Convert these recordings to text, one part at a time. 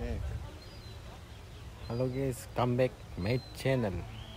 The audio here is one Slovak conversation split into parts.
Hello guys, come back my channel.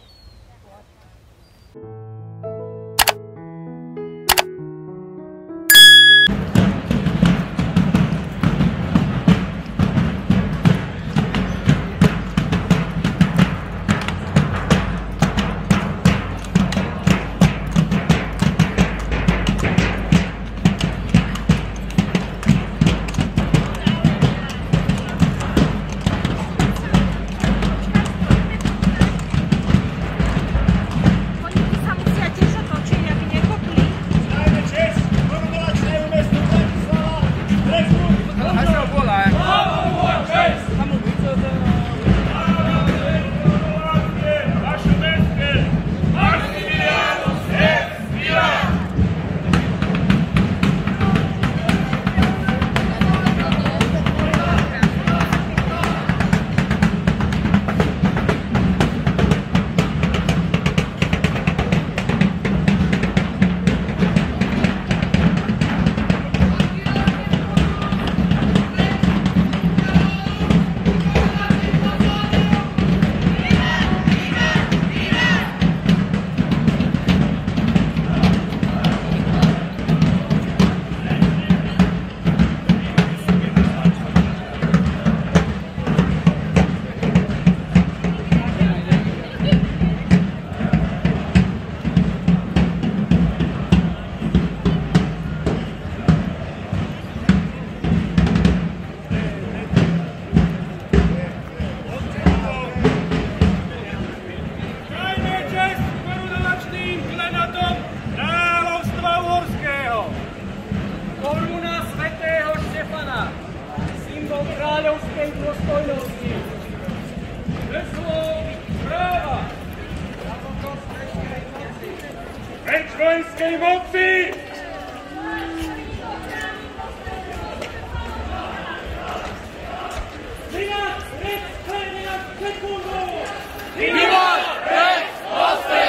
Kráľovskej dôstojnosti. Heslo práva. Meč vojenskej moci. Vivat Rex Ferdinand Sekundov. Vivat Rex Austria.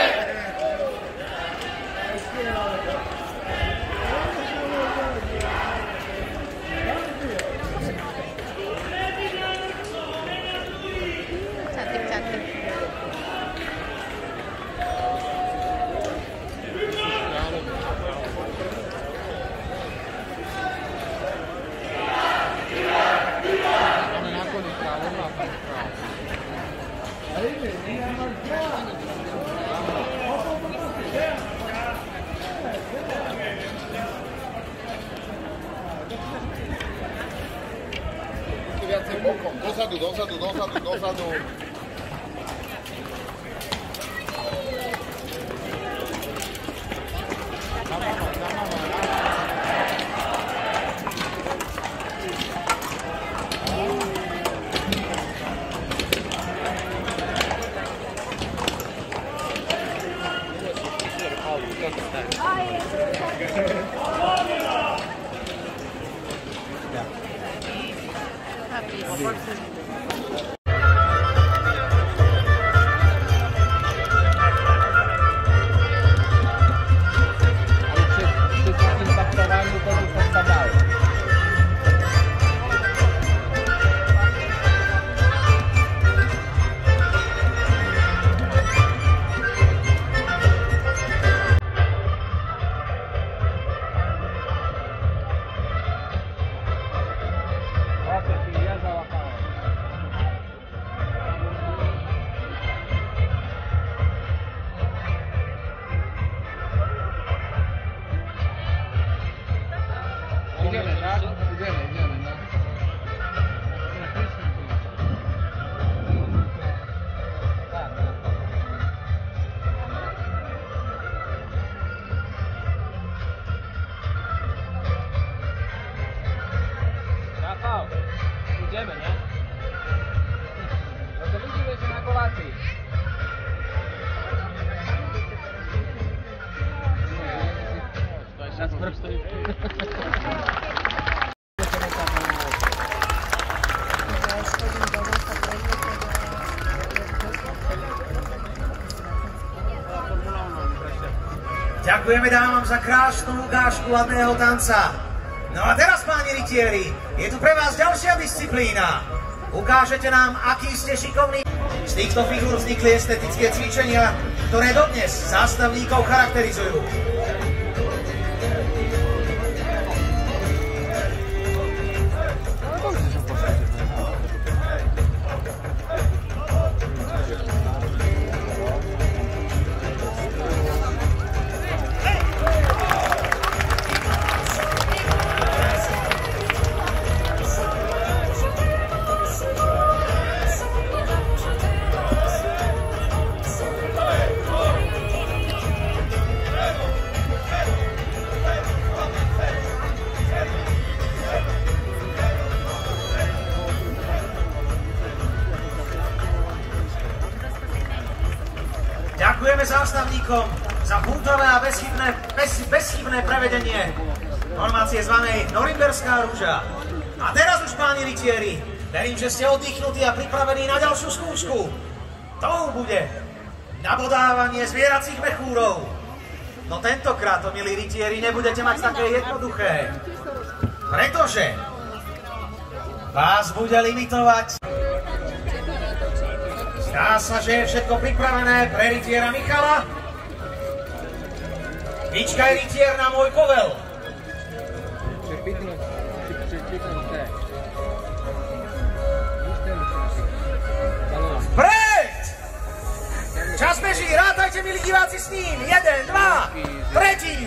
Viacej bokom, dozadu, dozadu, dozadu, dozadu. Idziemy, nie? No to widzimy się na kolacji. Teraz prosto. Ďakujeme dámam za krásnu ukážku ladného tanca. No a teraz, páni rytieri, je tu pre vás ďalšia disciplína. Ukážete nám, aký ste šikovní. Z týchto figúr vznikli estetické cvičenia, ktoré dodnes zástavníkov charakterizujú. Ďakujeme zástavníkom za puntavé a bezchybné prevedenie formácie zvanej Norimberská rúža. A teraz už, páni rytieri, verím, že ste oddychnutí a pripravení na ďalšiu skúšku. Tou bude nabodávanie zvieracích mechúrov. No tentokrát to, milí rytieri, nebudete mať také jednoduché, pretože vás bude limitovať. Zdá sa, že je všetko pripravené pre rytiera Michala. Vyčkaj, rytier, na môj povel. Vpred! Čas beží, rátajte, milí diváci, s ním. 1, 2, tretí.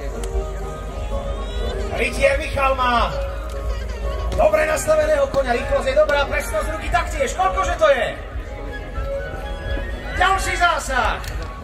Rytier Michal má dobre nastaveného koňa, rýchlosť je dobrá, presnosť ruky taktiež. Koľkože to je? Ďalší zásah.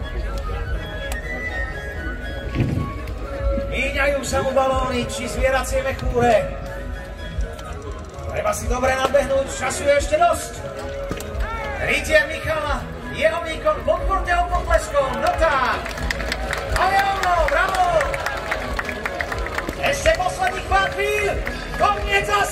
Míňajú sa mu balóny či zvieracie mechúre. Treba si dobre nadbehnúť, času je ešte dosť. Rytier Michala, jeho výkon, podporte ho potleskom, no tak. A je ono, bravo. Ešte posledných pár chvíľ, koniec zásah.